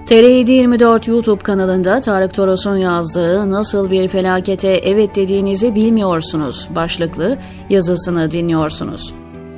TR724 YouTube kanalında Tarık Toros'un yazdığı "Nasıl bir felakete evet dediğinizi bilmiyorsunuz" başlıklı yazısını dinliyorsunuz.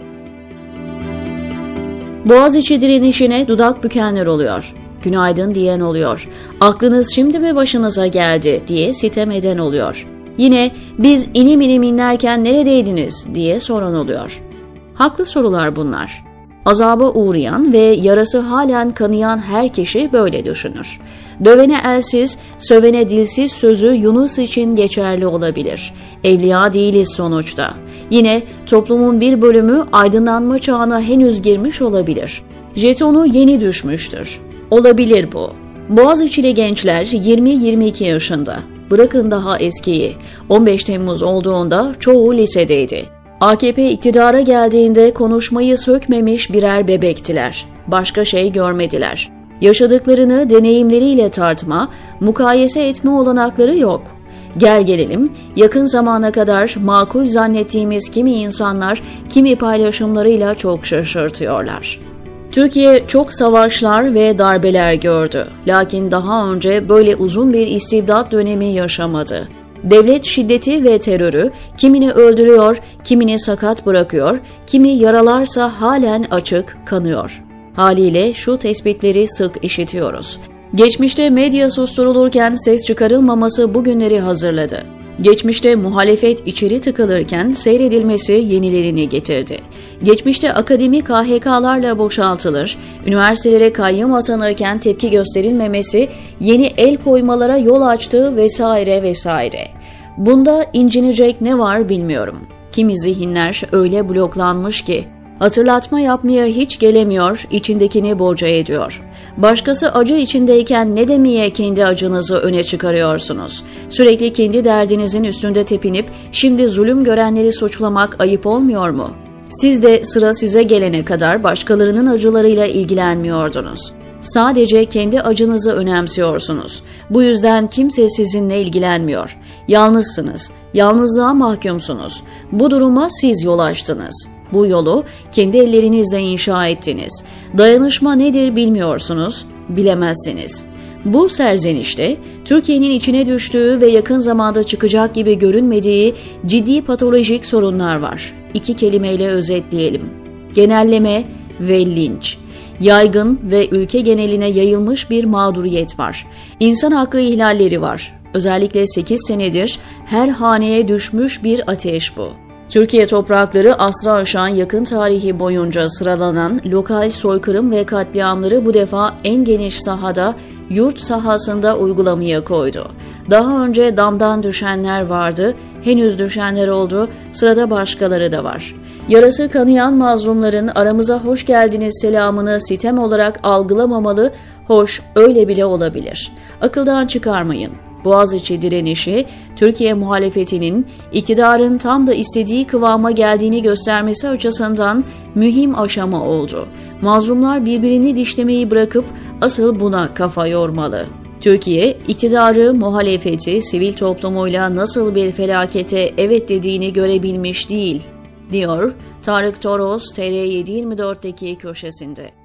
Boğaziçi direnişine dudak bükenler oluyor. Günaydın diyen oluyor. Aklınız şimdi mi başınıza geldi diye sitem eden oluyor. Yine biz inim inim inlerken neredeydiniz diye soran oluyor. Haklı sorular bunlar. Azaba uğrayan ve yarası halen kanayan her kişi böyle düşünür. Dövene elsiz, sövene dilsiz sözü Yunus için geçerli olabilir. Evliya değiliz sonuçta. Yine toplumun bir bölümü aydınlanma çağına henüz girmiş olabilir. Jetonu yeni düşmüştür. Olabilir bu. Boğaziçi'li gençler 20-22 yaşında. Bırakın daha eskiyi. 15 Temmuz olduğunda çoğu lisedeydi. AKP iktidara geldiğinde konuşmayı sökmemiş birer bebektiler. Başka şey görmediler. Yaşadıklarını deneyimleriyle tartma, mukayese etme olanakları yok. Gel gelelim, yakın zamana kadar makul zannettiğimiz kimi insanlar, kimi paylaşımlarıyla çok şaşırtıyorlar. Türkiye çok savaşlar ve darbeler gördü. Lakin daha önce böyle uzun bir istibdat dönemi yaşamadı. Devlet şiddeti ve terörü kimini öldürüyor, kimini sakat bırakıyor, kimi yaralarsa halen açık kanıyor. Haliyle şu tespitleri sık işitiyoruz. Geçmişte medya susturulurken ses çıkarılmaması bugünleri hazırladı. Geçmişte muhalefet içeri tıkılırken seyredilmesi yenilerini getirdi. Geçmişte akademi KHK'larla boşaltılır, üniversitelere kayyım atanırken tepki gösterilmemesi yeni el koymalara yol açtı vesaire vesaire. Bunda incinecek ne var bilmiyorum. Kimi zihinler öyle bloklanmış ki hatırlatma yapmaya hiç gelemiyor, içindekini boca ediyor. Başkası acı içindeyken ne demeye kendi acınızı öne çıkarıyorsunuz? Sürekli kendi derdinizin üstünde tepinip şimdi zulüm görenleri suçlamak ayıp olmuyor mu? Siz de sıra size gelene kadar başkalarının acılarıyla ilgilenmiyordunuz. Sadece kendi acınızı önemsiyorsunuz. Bu yüzden kimse sizinle ilgilenmiyor. Yalnızsınız, yalnızlığa mahkumsunuz. Bu duruma siz yol açtınız. Bu yolu kendi ellerinizle inşa ettiniz. Dayanışma nedir bilmiyorsunuz, bilemezsiniz. Bu serzenişte Türkiye'nin içine düştüğü ve yakın zamanda çıkacak gibi görünmediği ciddi patolojik sorunlar var. 2 kelimeyle özetleyelim. Genelleme ve linç. Yaygın ve ülke geneline yayılmış bir mağduriyet var. İnsan hakkı ihlalleri var. Özellikle 8 senedir her haneye düşmüş bir ateş bu. Türkiye toprakları asra aşan yakın tarihi boyunca sıralanan lokal soykırım ve katliamları bu defa en geniş sahada, yurt sahasında uygulamaya koydu. Daha önce damdan düşenler vardı, henüz düşenler oldu, sırada başkaları da var. Yarası kanayan mazlumların aramıza hoş geldiniz selamını sitem olarak algılamamalı, hoş öyle bile olabilir. Akıldan çıkarmayın. Boğaziçi direnişi, Türkiye muhalefetinin iktidarın tam da istediği kıvama geldiğini göstermesi açısından mühim aşama oldu. Mazlumlar birbirini dişlemeyi bırakıp asıl buna kafa yormalı. Türkiye, iktidarı, muhalefeti, sivil toplumuyla nasıl bir felakete evet dediğini görebilmiş değil, diyor Tarık Toros TR724'deki köşesinde.